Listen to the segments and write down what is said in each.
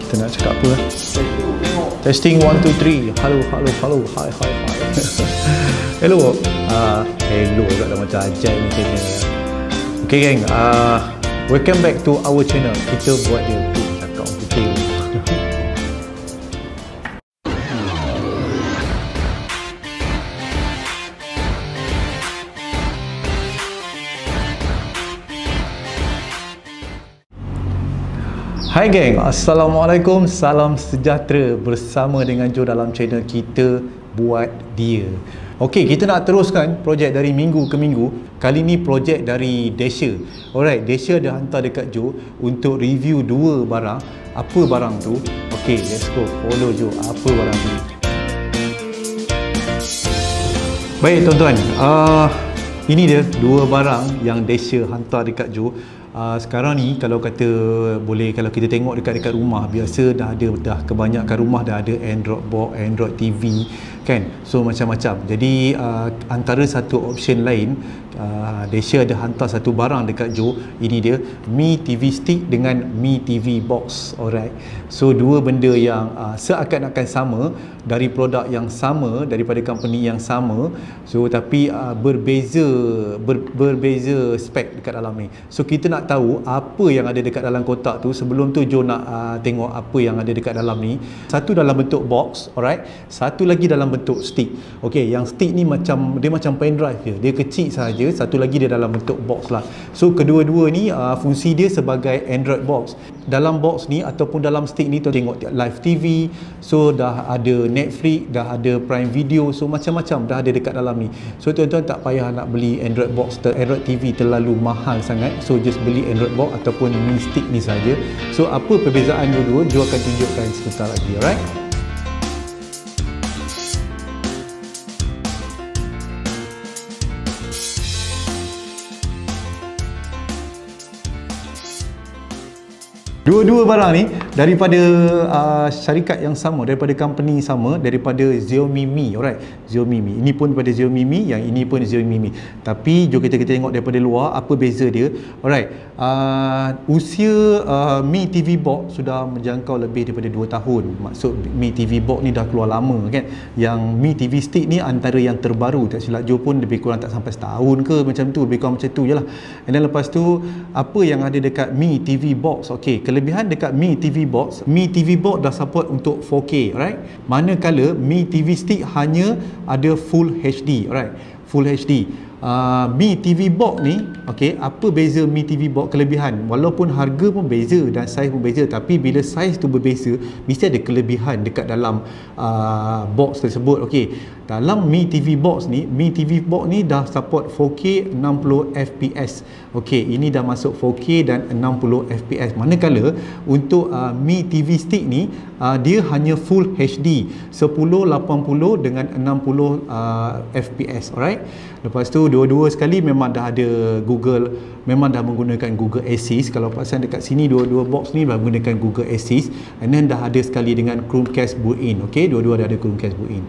Kita nak cakap apa? Testing 1 2 3. Halo. Hi. Hello. Hello kat dah macam ajaib ni channel. Okay geng, welcome back to our channel. Kita buat dia cakap kita. Hai geng, Assalamualaikum, salam sejahtera bersama dengan Jo dalam channel Kita Buat Dia. Okey, kita nak teruskan projek dari minggu ke minggu. Kali ni projek dari Desya. Alright, Desya dah hantar dekat Jo untuk review 2 barang. Apa barang tu? Okey, let's go, follow Jo. Apa barang tu? Baik tuan-tuan, ini dia 2 barang yang Desya hantar dekat Jo. Sekarang ni kalau kata boleh, kalau kita tengok dekat rumah biasa dah kebanyakan rumah dah ada Android box, Android TV kan, so macam-macam. Jadi antara satu option lain, Desya ada hantar satu barang dekat Jo. Ini dia Mi TV Stick dengan Mi TV Box. Alright, so 2 benda yang seakan-akan sama, dari produk yang sama, daripada company yang sama, so tapi berbeza spek dekat dalam ni. So kita nak tahu apa yang ada dekat dalam kotak tu. Sebelum tu Jo nak tengok apa yang ada dekat dalam ni. Satu dalam bentuk box, alright, satu lagi dalam bentuk stick. Okey, yang stick ni macam pen drive je, dia kecil saja. Satu lagi dia dalam bentuk box lah. So kedua-dua ni fungsi dia sebagai Android box. Dalam box ni ataupun dalam stick ni tu tengok live TV, so dah ada Netflix, dah ada Prime Video, so macam-macam dah ada dekat dalam ni. So tuan-tuan tak payah nak beli Android box, Android TV terlalu mahal sangat. So just beli Android box ataupun Mi Stick ni saja. So apa perbezaan dua-dua, Jo akan tunjukkan sebentar lagi. Alright, dua-dua barang ni daripada syarikat yang sama, daripada company sama, daripada Xiaomi Mi. Alright, Xiaomi Mi. Ini pun daripada Xiaomi Mi, yang ini pun Xiaomi Mi. Tapi jom kita tengok daripada luar apa beza dia. Alright, usia Mi TV Box sudah menjangkau lebih daripada 2 tahun. Maksud Mi TV Box ni dah keluar lama kan. Yang Mi TV Stick ni antara yang terbaru, tak silap Jo pun lebih kurang tak sampai setahun ke macam tu, lebih kurang macam tu je lah. And then lepas tu apa yang ada dekat Mi TV Box. Okey, kelebihan dekat Mi TV Box, Mi TV Box dah support untuk 4K, alright. Manakala Mi TV Stick hanya ada Full HD, alright, Full HD. Mi TV Box ni, okey, apa beza Mi TV Box? Kelebihan, walaupun harga pun beza dan saiz pun beza, tapi bila saiz tu berbeza, mesti ada kelebihan dekat dalam box tersebut. Okey, dalam Mi TV Box ni, Mi TV Box ni dah support 4K 60 fps. Okey, ini dah masuk 4K dan 60 fps. Manakala untuk Mi TV Stick ni, dia hanya Full HD 1080 dengan 60 fps. Alright, lepas tu dua-dua sekali memang dah ada Google, memang dah menggunakan Google Assist. Kalau perasan dekat sini dua-dua box ni dah menggunakan Google Assist, and then dah ada sekali dengan Chromecast built-in. Okey, dua-dua dah ada Chromecast built-in.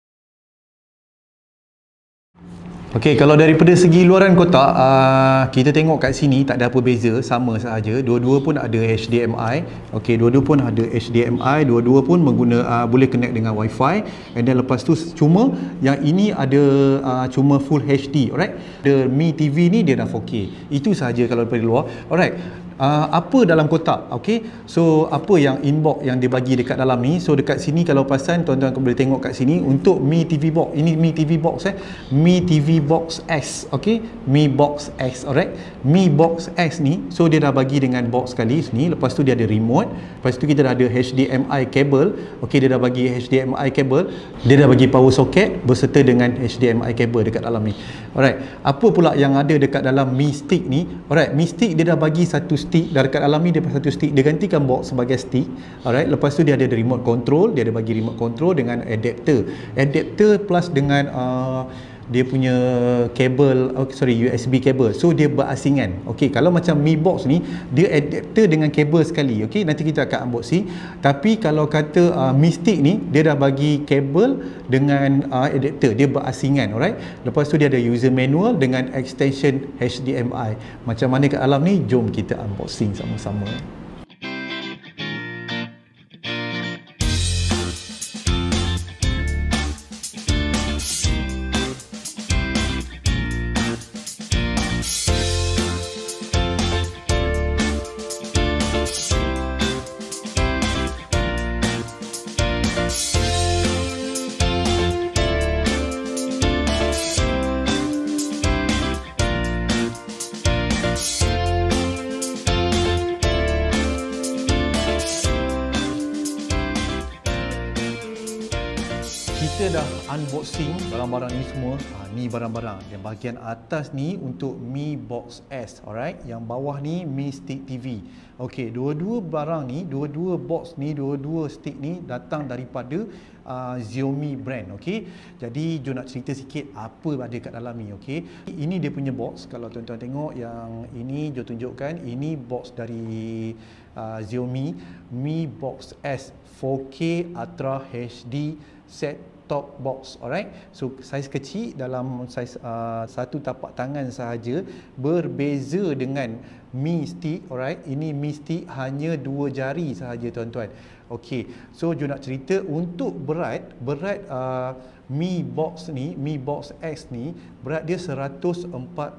Okey, kalau daripada segi luaran kotak, kita tengok kat sini tak ada apa beza, sama sahaja. Dua-dua pun ada HDMI. Okey, dua-dua pun ada HDMI, dua-dua pun boleh connect dengan Wi-Fi. And then lepas tu cuma yang ini ada cuma Full HD, alright. The Mi TV ni dia dah 4K. Itu sahaja kalau daripada luar. Alright. Apa dalam kotak? Okey, so apa yang inbox yang dia bagi dekat dalam ni? So dekat sini kalau perasan, tuan-tuan boleh tengok kat sini untuk Mi TV Box. Ini Mi TV Box Mi TV Box X. Okey, Mi Box X. Alright, Mi Box X ni, so dia dah bagi dengan box sekali ni. Lepas tu dia ada remote. Lepas tu kita dah ada HDMI cable. Okey, dia dah bagi HDMI cable. Dia dah bagi power socket berserta dengan HDMI cable dekat dalam ni. Alright, apa pula yang ada dekat dalam Mi Stick ni? Alright, Mi Stick dia dah bagi satu stick dekat dalam ni, dia satu stick, dia gantikan box sebagai stick. Alright, lepas tu dia ada remote control, dia ada bagi remote control dengan adapter plus dengan dia punya kabel, USB kabel. So dia berasingan. Okey, kalau macam Mi Box ni, dia adapter dengan kabel sekali. Okey, nanti kita akan unboxing. Tapi kalau kata Mi Stick ni, dia dah bagi kabel dengan adapter, dia berasingan. Alright, lepas tu dia ada user manual dengan extension HDMI. Macam mana kat dalam ni, jom kita unboxing sama-sama. kita dah unboxing barang-barang ni semua. Ni barang-barang. Yang bahagian atas ni untuk Mi Box S, alright. Yang bawah ni Mi Stick TV. Okey, dua-dua barang ni, dua-dua box ni, dua-dua stick ni datang daripada Xiaomi brand, okey. Jadi jom nak cerita sikit apa ada kat dalam ni, okey. Ini dia punya box. Kalau tuan-tuan tengok yang ini, jom tunjukkan. Ini box dari Xiaomi Mi Box S 4K Ultra HD set top box, alright. So saiz kecil, dalam saiz satu tapak tangan sahaja, berbeza dengan Mi Stick, alright. Ini Mi Stick hanya 2 jari sahaja, tuan-tuan. Okey, so jom nak cerita untuk berat Mi Box ni, Mi Box X ni, berat dia 147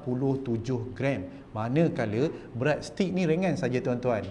gram. Manakala berat stick ni ringan saja, tuan-tuan,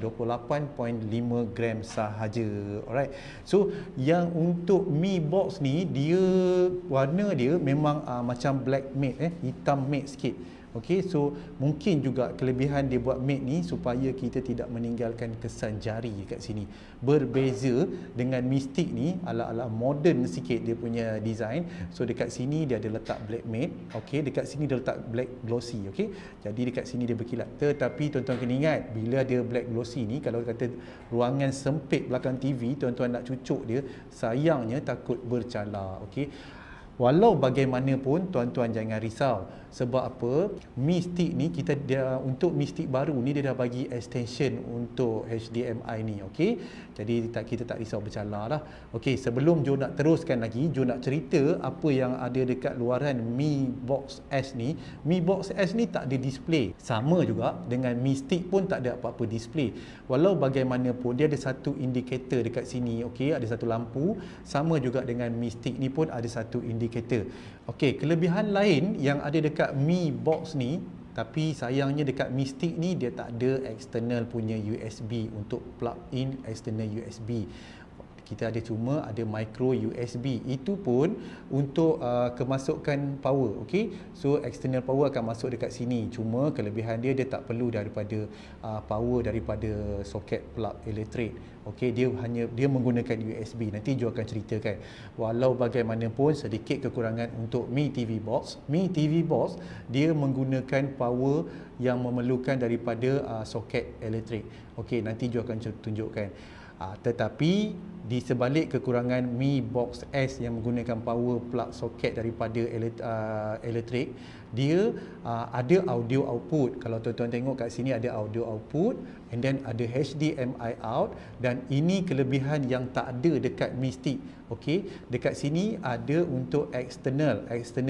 28.5 gram sahaja. Alright. So yang untuk Mi Box ni, dia warna dia memang macam black matte, hitam matte sikit. Okey, so mungkin juga kelebihan dia buat matte ni supaya kita tidak meninggalkan kesan jari dekat sini. Berbeza dengan Mi Stick ni, ala-ala modern sikit dia punya design. So dekat sini dia ada letak black matte, okey, dekat sini dia letak black glossy, okey. Jadi dekat sini dia berkilat. Tetapi tuan-tuan kena ingat, bila dia black glossy ni, kalau kata ruangan sempit belakang TV, tuan-tuan nak cucuk dia, sayangnya takut bercala, okey. Walau bagaimanapun, tuan-tuan jangan risau. Sebab apa? Mi Stick ni, untuk Mi Stick baru ni, dia dah bagi extension untuk HDMI ni, okey. Jadi kita tak risau bercala lah. Okey, sebelum jom nak teruskan lagi, jom nak cerita apa yang ada dekat luaran Mi Box S ni. Mi Box S ni tak ada display. Sama juga dengan Mi Stick pun tak ada apa-apa display. Walau bagaimanapun, dia ada satu indikator dekat sini, okey, ada satu lampu. Sama juga dengan Mi Stick ni pun ada satu indikator. Okey, kelebihan lain yang ada dekat Mi Box ni, tapi sayangnya dekat Mi Stick ni dia tak ada external punya USB untuk plug in external USB. Kita cuma ada micro USB. Itu pun untuk kemasukan power, okey. So external power akan masuk dekat sini. Cuma kelebihan dia tak perlu daripada power daripada soket plug elektrik. Okey, dia menggunakan USB. Nanti Jo akan ceritakan. Walau bagaimanapun, sedikit kekurangan untuk Mi TV Box. Mi TV Box dia menggunakan power yang memerlukan daripada soket elektrik. Okey, nanti Jo akan tunjukkan. Tetapi di sebalik kekurangan Mi Box S yang menggunakan power plug soket daripada elektrik, dia ada audio output. Kalau tuan-tuan tengok kat sini ada audio output, and then ada HDMI out, dan ini kelebihan yang tak ada dekat Mi Stick. Okey, dekat sini ada untuk external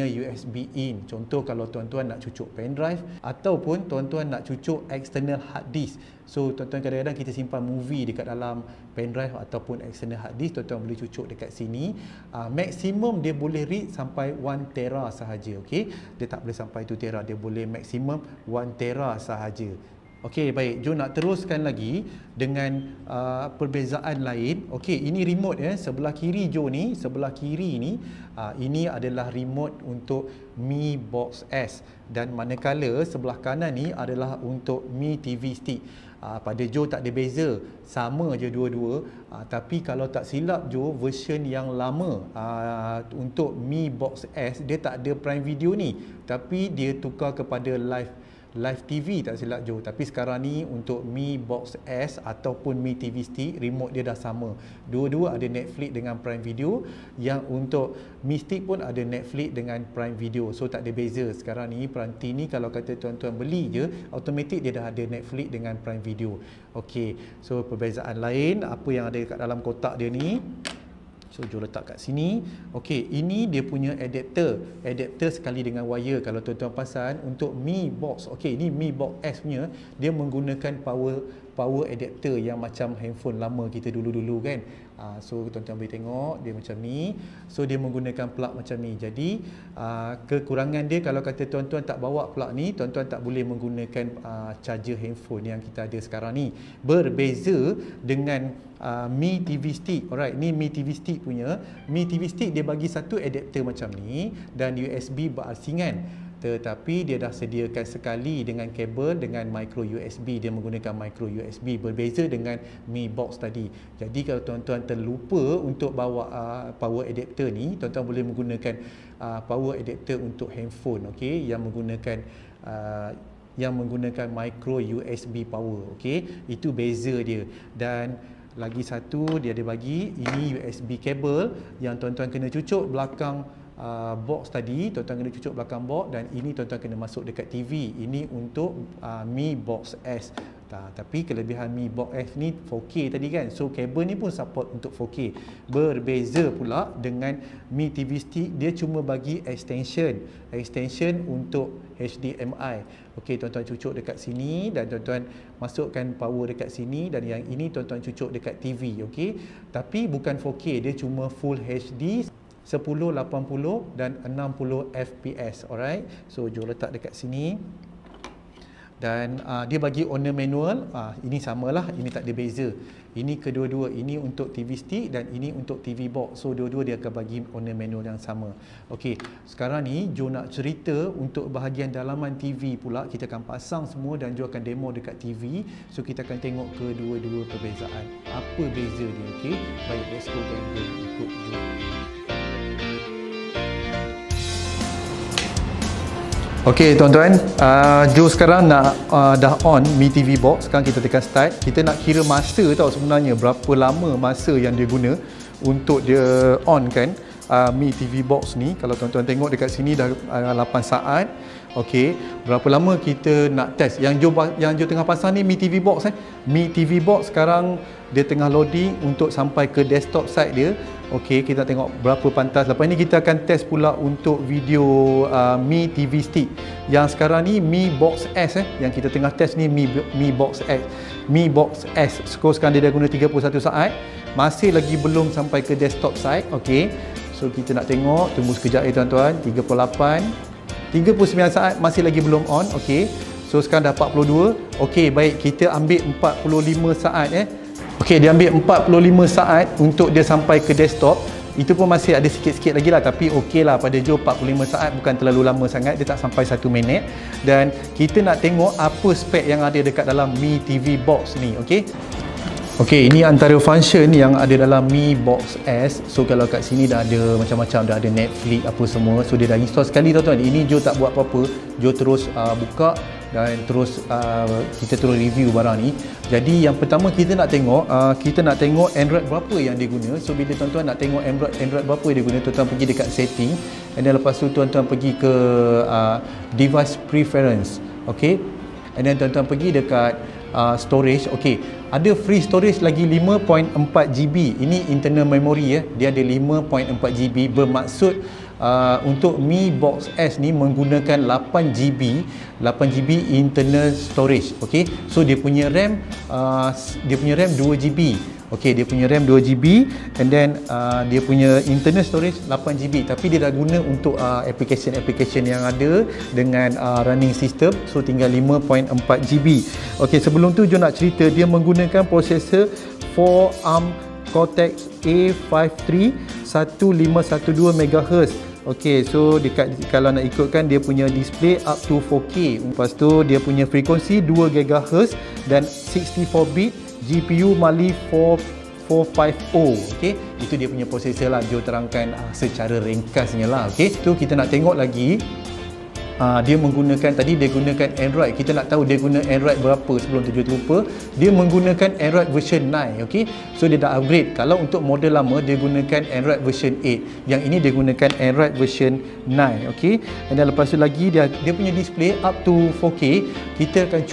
USB in. Contoh kalau tuan-tuan nak cucuk pen drive ataupun tuan-tuan nak cucuk external hard disk. So tuan-tuan, kadang-kadang kita simpan movie dekat dalam pen drive ataupun external hard disk, tuan-tuan boleh cucuk dekat sini. Maksimum dia boleh read sampai 1 tera sahaja, okey. Dia tak boleh sampai 2 tera, dia boleh maksimum 1 tera sahaja. Okey, baik, jom nak teruskan lagi dengan perbezaan lain. Okey, ini remote sebelah kiri Jo ni, sebelah kiri ni, ini adalah remote untuk Mi Box S, dan manakala sebelah kanan ni adalah untuk Mi TV Stick. Pada Jo tak ada beza, sama je dua-dua. Tapi kalau tak silap Jo, version yang lama untuk Mi Box S dia tak ada Prime Video ni, tapi dia tukar kepada Live TV, tak silap Jo. Tapi sekarang ni untuk Mi Box S ataupun Mi TV Stick, remote dia dah sama. Dua-dua ada Netflix dengan Prime Video. Yang untuk Mi Stick pun ada Netflix dengan Prime Video. So tak ada beza. Sekarang ni peranti ni kalau kata tuan-tuan beli je, automatik dia dah ada Netflix dengan Prime Video. Okey, so perbezaan lain apa yang ada kat dalam kotak dia ni. So jom letak kat sini. Okey, ini dia punya adapter sekali dengan wire. Kalau tuan-tuan pasal untuk Mi Box, okey, ini Mi Box S punya, dia menggunakan power adapter yang macam handphone lama kita dulu-dulu kan. So tuan-tuan boleh tengok dia macam ni. So dia menggunakan plug macam ni. Jadi kekurangan dia, kalau kata tuan-tuan tak bawa plug ni, tuan-tuan tak boleh menggunakan charger handphone yang kita ada sekarang ni. Berbeza dengan Mi TV Stick. Alright, ni Mi TV Stick punya. Mi TV Stick dia bagi satu adapter macam ni dan USB berasingan. tetapi dia dah sediakan sekali dengan kabel dengan micro USB. Dia menggunakan micro USB, berbeza dengan Mi Box tadi. Jadi kalau tuan-tuan terlupa untuk bawa power adapter ni, tuan-tuan boleh menggunakan power adapter untuk handphone, okey, yang menggunakan micro USB power, okey. Itu beza dia. Dan lagi satu dia ada bagi ini USB kabel yang tuan-tuan kena cucuk belakang box tadi, tuan-tuan kena cucuk belakang box, dan ini tuan-tuan kena masuk dekat TV. Ini untuk Mi Box S. Tapi kelebihan Mi Box S ni 4K tadi kan, so kabel ni pun support untuk 4K. Berbeza pula dengan Mi TV Stick, dia cuma bagi extension untuk HDMI. Okey, tuan-tuan cucuk dekat sini dan tuan-tuan masukkan power dekat sini, dan yang ini tuan-tuan cucuk dekat TV, okey. Tapi bukan 4K, dia cuma Full HD 1080 dan 60 fps. Alright, so jom letak dekat sini. Dan dia bagi owner manual. Ini samalah, ini tak ada beza. Ini kedua-dua, ini untuk TV stick dan ini untuk TV box. So dua-dua dia akan bagi owner manual yang sama. Okey, sekarang ni jom nak cerita untuk bahagian dalaman TV pula. Kita akan pasang semua dan jom akan demo dekat TV. So kita akan tengok kedua-dua perbezaan. Apa beza dia, okey? Baik, let's go dan ikut jom. Okey tuan-tuan, Joe sekarang nak dah on Mi TV Box. Sekarang kita tekan start. Kita nak kira masa tau sebenarnya, berapa lama masa yang dia guna untuk dia on kan Mi TV Box ni. Kalau tuan-tuan tengok dekat sini dah 8 saat. Okey, berapa lama kita nak test. Yang Joe tengah pasang ni Mi TV Box Mi TV Box sekarang dia tengah loading untuk sampai ke desktop side dia. Okey, kita tengok berapa pantas. Lepas ni kita akan test pula untuk video Mi TV Stick. Yang sekarang ni Mi Box S yang kita tengah test ni Mi Box S. Mi Box S. Sekarang dia dah guna 31 saat. Masih lagi belum sampai ke desktop side. Okey. So kita nak tengok, tunggu sekejap tuan-tuan. 39 saat masih lagi belum on. Okey. So sekarang dah 42. Okey, baik, kita ambil 45 saat Okey, dia ambil 45 saat untuk dia sampai ke desktop. Itu pun masih ada sikit-sikit lagi lah, tapi okey lah pada Joe 45 saat bukan terlalu lama sangat, dia tak sampai 1 minit. Dan kita nak tengok apa spek yang ada dekat dalam Mi TV Box ni, okey. Okey, ini antara function yang ada dalam Mi Box S. So kalau kat sini dah ada macam-macam, dah ada Netflix apa semua. So dia dah install sekali tuan-tuan. Ini Joe tak buat apa-apa. Joe terus buka dan terus kita terus review barang ni. Jadi yang pertama kita nak tengok Android berapa yang dia guna. So bila tuan-tuan nak tengok Android berapa dia guna, tuan-tuan pergi dekat setting, and then lepas tu tuan-tuan pergi ke device preference. Okey, and then tuan-tuan pergi dekat storage. Okey, ada free storage lagi 5.4 GB. Ini internal memory dia ada 5.4 GB, bermaksud untuk Mi Box S ni menggunakan 8 GB internal storage. Okey, so dia punya RAM 2 GB. Okey, dia punya RAM 2 GB, and then dia punya internal storage 8 GB, tapi dia dah guna untuk application yang ada dengan running system, so tinggal 5.4 GB. Okey, sebelum tu jom nak cerita, dia menggunakan prosesor 4 ARM Cortex A53 1512 MHz. Okey, so kalau nak ikutkan dia punya display up to 4K. Lepas tu dia punya frekuensi 2 GHz dan 64 bit, GPU Mali 4450. Okey, itu dia punya prosesor lah. Joe terangkan secara ringkasnya lah. Okey, tu kita nak tengok lagi. Dia menggunakan, tadi dia gunakan Android. Kita nak tahu dia guna Android berapa sebelum tu terlupa. Dia menggunakan Android version 9. Okey, so dia dah upgrade. Kalau untuk model lama dia gunakan Android version 8. Yang ini dia gunakan Android version 9. Okey, dan lepas tu lagi dia punya display up to 4K. Kita akan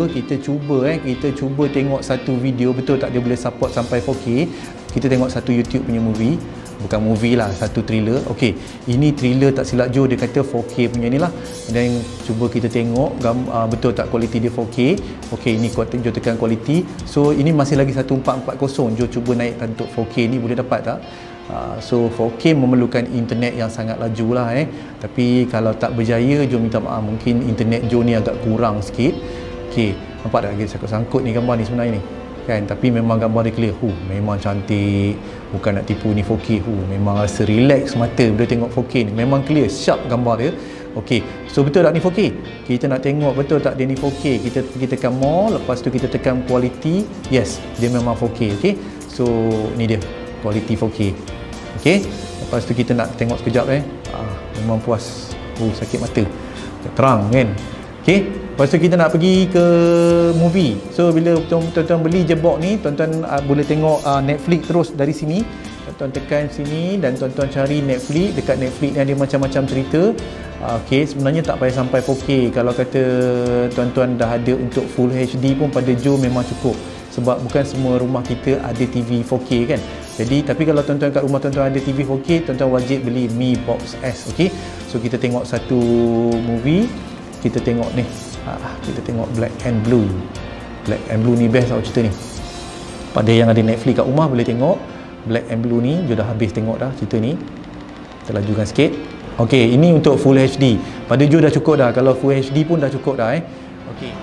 cuba tengok satu video, betul tak dia boleh support sampai 4K. Kita tengok satu YouTube punya movie. Bukan movie lah, satu thriller. Okey, ini thriller tak silap Joe, dia kata 4K punya ni lah. Dan cuba kita tengok betul tak kualiti dia 4K. Okey, ini Joe tekan kualiti. So ini masih lagi 1440. Joe cuba naikkan untuk 4K ni, boleh dapat tak? So 4K memerlukan internet yang sangat laju lah Tapi kalau tak berjaya, Joe minta maaf, mungkin internet Joe ni agak kurang sikit. Okey, nampak tak lagi sangkut-sangkut ni gambar ni sebenarnya ni kan, tapi memang gambar dia clear. Memang cantik, bukan nak tipu ni 4K. Memang rasa relax mata bila tengok 4K ni, memang clear, sharp gambar dia. Okey, so betul tak ni 4K? Kita nak tengok betul tak dia ni 4K. Kita pergi tekan more, lepas tu kita tekan quality. Yes, dia memang 4K. Okey, so ni dia quality 4K. Okey, lepas tu kita nak tengok sekejap memang puas. Sakit mata, terang kan. Okey, lepas tu kita nak pergi ke movie. So bila tuan-tuan beli je box ni, tuan-tuan boleh tengok Netflix terus dari sini. Tuan-tuan tekan sini dan tuan-tuan cari Netflix. Dekat Netflix ni ada macam-macam cerita. Okey, sebenarnya tak payah sampai 4K. Kalau kata tuan-tuan dah ada untuk Full HD pun pada Joe memang cukup. Sebab bukan semua rumah kita ada TV 4K kan. Jadi tapi kalau tuan-tuan kat rumah tuan-tuan ada TV 4K, tuan-tuan wajib beli Mi Box S. Okey, so kita tengok satu movie. Kita tengok ni, kita tengok Black and Blue. Black and Blue ni best tau cerita ni. Pada yang ada Netflix kat rumah boleh tengok Black and Blue ni. Dia dah habis tengok dah cerita ni. Kita lajukan sikit. Okey, ini untuk Full HD. Pada Joe dah cukup dah. Kalau Full HD pun dah cukup dah Okey.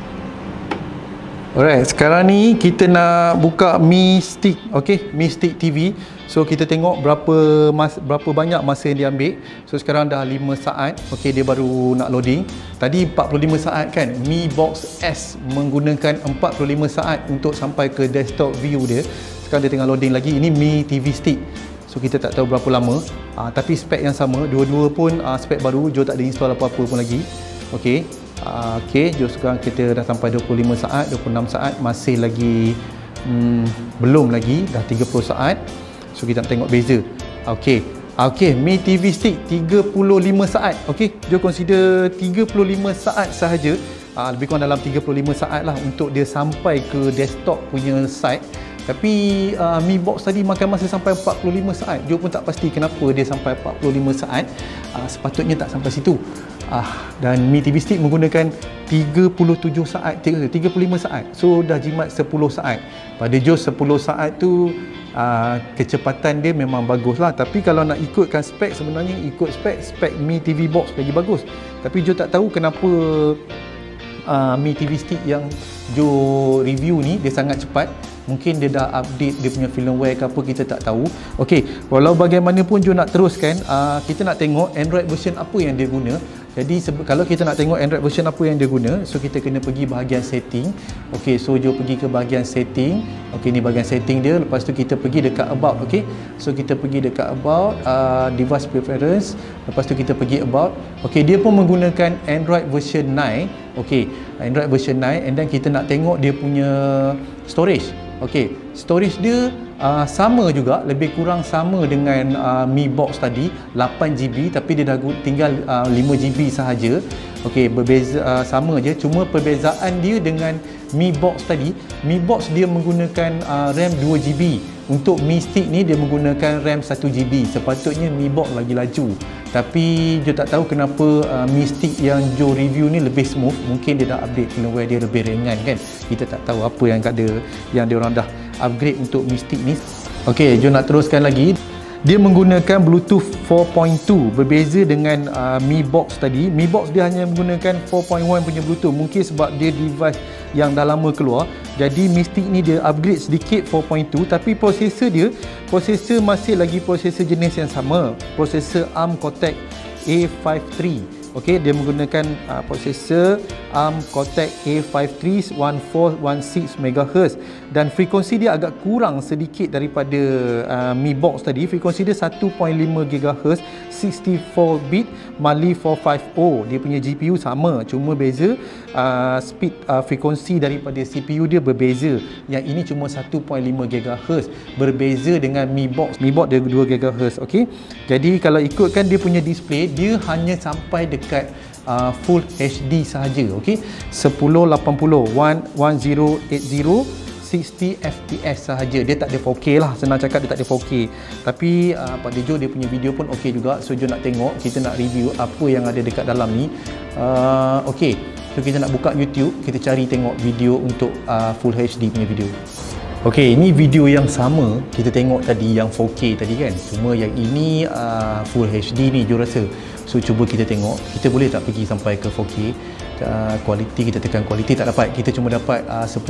Alright, sekarang ni kita nak buka Mi Stick. Okey, Mi Stick TV. So kita tengok berapa banyak masa yang dia ambil. So sekarang dah 5 saat. Okey, dia baru nak loading. Tadi 45 saat kan. Mi Box S menggunakan 45 saat untuk sampai ke desktop view dia. Sekarang dia tengah loading lagi. Ini Mi TV Stick. So kita tak tahu berapa lama. Tapi spek yang sama. Dua-dua pun spek baru. Joe tak ada install apa-apa pun lagi. Okey. Okey, jom sekarang kita dah sampai 25 saat, 26 saat, masih lagi belum lagi, dah 30 saat. So kita nak tengok beza. Okey. Okey, Mi TV Stick 35 saat. Okey, jom consider 35 saat sahaja. Lebih kurang dalam 35 saat lah untuk dia sampai ke desktop punya site. Tapi Mi Box tadi makan masa sampai 45 saat. Joe pun tak pasti kenapa dia sampai 45 saat. Sepatutnya tak sampai situ. Dan Mi TV Stick menggunakan 37 saat, 35 saat. So dah jimat 10 saat. Pada Joe 10 saat tu kecepatan dia memang bagus lah. Tapi kalau nak ikutkan spek, sebenarnya ikut spek Mi TV Box lagi bagus. Tapi Joe tak tahu kenapa Mi TV Stick yang Joe review ni dia sangat cepat. Mungkin dia dah update dia punya firmware ke apa, kita tak tahu. Okey, walau bagaimanapun Joe nak teruskan, kita nak tengok Android version apa yang dia guna. Jadi kalau kita nak tengok Android version apa yang dia guna, so kita kena pergi bahagian setting. Okey, so Joe pergi ke bahagian setting. Okey, ni bahagian setting dia. Lepas tu kita pergi dekat about. Okey, so kita pergi dekat about, device preference. Lepas tu kita pergi about. Okey, dia pun menggunakan Android version 9. Okey, Android version 9. And then kita nak tengok dia punya storage. Okey, storage dia sama juga, lebih kurang sama dengan Mi Box tadi, 8GB, tapi dia dah tinggal 5GB sahaja. Okey, berbeza, sama je, cuma perbezaan dia dengan Mi Box tadi, Mi Box dia menggunakan RAM 2GB. Untuk Mi Stick ni dia menggunakan RAM 1GB. Sepatutnya Mi Box lagi laju. Tapi Joe tak tahu kenapa Mi Stick yang Joe review ni lebih smooth. Mungkin dia dah update firmware dia lebih ringan kan. Kita tak tahu apa yang ada, yang dia orang dah upgrade untuk Mi Stick ni. Okey, Joe nak teruskan lagi. Dia menggunakan Bluetooth 4.2, berbeza dengan Mi Box tadi. Mi Box dia hanya menggunakan 4.1 punya Bluetooth. Mungkin sebab dia device yang dah lama keluar. Jadi Mi Stick ni dia upgrade sedikit 4.2, tapi prosesor dia, prosesor masih lagi prosesor jenis yang sama. Prosesor ARM Cortex A53. Okey, dia menggunakan prosesor ARM Cortex A53 1416 MHz dan frekuensi dia agak kurang sedikit daripada Mi Box tadi. Frekuensi dia 1.5 GHz 64 bit Mali 450. Dia punya GPU sama, cuma beza speed frekuensi daripada CPU dia berbeza. Yang ini cuma 1.5 GHz, berbeza dengan Mi Box. Mi Box dia 2 GHz. Okey, jadi kalau ikutkan dia punya display, dia hanya sampai dekat Full HD sahaja. Okey, 1080 1080 60 fps sahaja. Dia tak ada 4K lah, senang cakap dia tak ada 4K. Tapi pada Joe dia punya video pun okey juga. So Joe nak tengok, kita nak review apa yang ada dekat dalam ni. Okey, so kita nak buka YouTube, kita cari tengok video untuk Full HD punya video. Okey, ini video yang sama kita tengok tadi yang 4K tadi kan. Cuma yang ini Full HD ni Joe rasa. So cuba kita tengok, kita boleh tak pergi sampai ke 4K. Quality, kita tekan quality, tak dapat. Kita cuma dapat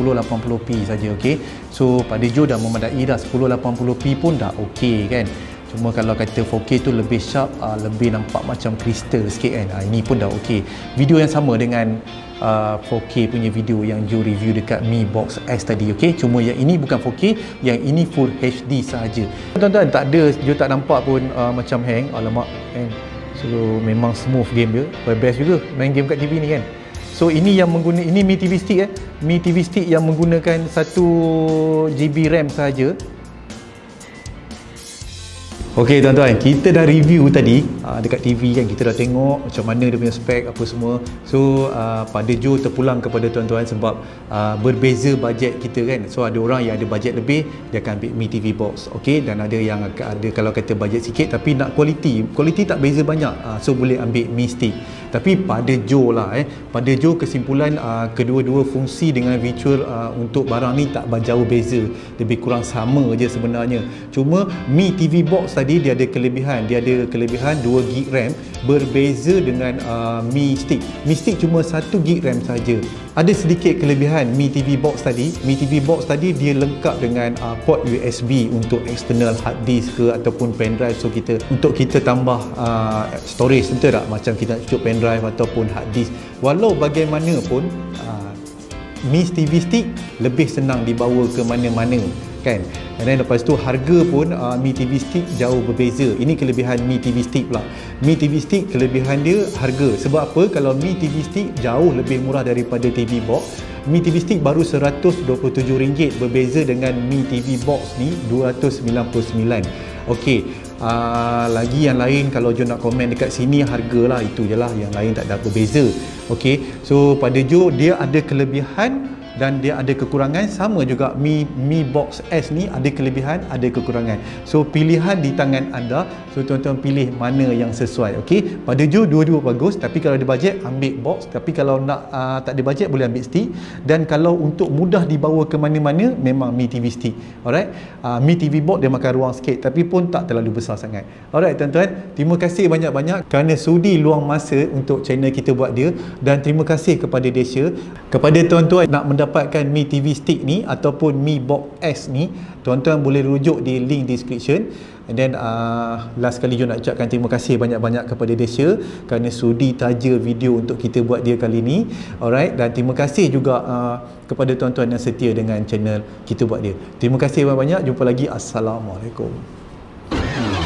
1080p saja. Okey, so pada Joe dah memadai dah, 1080p pun dah okey kan. Cuma kalau kata 4K tu lebih sharp, lebih nampak macam kristal sikit kan. Ini pun dah okey. Video yang sama dengan 4K punya video yang Joe review dekat Mi Box S tadi, okey. Cuma yang ini bukan 4K, yang ini full HD sahaja. Tuan-tuan, tak ada, Joe tak nampak pun macam hang. Alamak, hang. So memang smooth game dia. Best juga main game kat TV ni kan. So ini yang menggunakan, ini Mi TV Stick Mi TV Stick yang menggunakan 1GB RAM sahaja. Okey tuan-tuan, kita dah review tadi dekat TV kan, kita dah tengok macam mana dia punya spek apa semua. So pada Joe terpulang kepada tuan-tuan sebab berbeza bajet kita kan. So ada orang yang ada bajet lebih, dia akan ambil Mi TV Box, okey, dan ada yang ada kalau kata bajet sikit tapi nak kualiti tak beza banyak, so boleh ambil Mi Stick. Tapi pada Joe lah pada Joe kesimpulan kedua-dua fungsi dengan virtual untuk barang ni tak jauh beza, lebih kurang sama je sebenarnya. Cuma Mi TV Box tadi dia ada kelebihan 2GB RAM, berbeza dengan Mi Stick. Mi Stick cuma 1GB RAM saja. Ada sedikit kelebihan Mi TV Box tadi. Mi TV Box tadi dia lengkap dengan port USB untuk external hard disk ke ataupun pen drive. So untuk kita tambah storage, betul tak? Macam kita nak cucuk pen drive ataupun hard disk. Walau bagaimanapun Mi TV Stick lebih senang dibawa ke mana-mana kan. Dan lepas tu harga pun Mi TV Stick jauh berbeza. Ini kelebihan Mi TV Stick pula. Mi TV Stick kelebihan dia harga. Sebab apa? Kalau Mi TV Stick jauh lebih murah daripada TV Box. Mi TV Stick baru RM127, berbeza dengan Mi TV Box ni RM299. Okey. Lagi yang lain kalau Joe nak komen dekat sini harga lah, itu je lah, yang lain tak ada berbeza. Okey, so pada Joe dia ada kelebihan dan dia ada kekurangan. Sama juga Mi Box S ni ada kelebihan, ada kekurangan. So pilihan di tangan anda. So tuan-tuan pilih mana yang sesuai. Okey, pada Joe dua-dua bagus, tapi kalau ada bajet ambil box, tapi kalau nak tak ada bajet boleh ambil stick. Dan kalau untuk mudah dibawa ke mana-mana memang Mi TV Stick. Alright, Mi TV Box dia makan ruang sikit tapi pun tak terlalu besar sangat. Alright tuan-tuan, terima kasih banyak-banyak kerana sudi luang masa untuk channel kita buat dia, dan terima kasih kepada Desya. Kepada tuan-tuan nak mendapatkan Mi TV Stick ni ataupun Mi Box S ni, tuan-tuan boleh rujuk di link description. And then last kali Joe nak ucapkan terima kasih banyak-banyak kepada Desya kerana sudi taja video untuk kita buat dia kali ni. Alright, dan terima kasih juga kepada tuan-tuan yang setia dengan channel kita buat dia. Terima kasih banyak-banyak. Jumpa lagi. Assalamualaikum.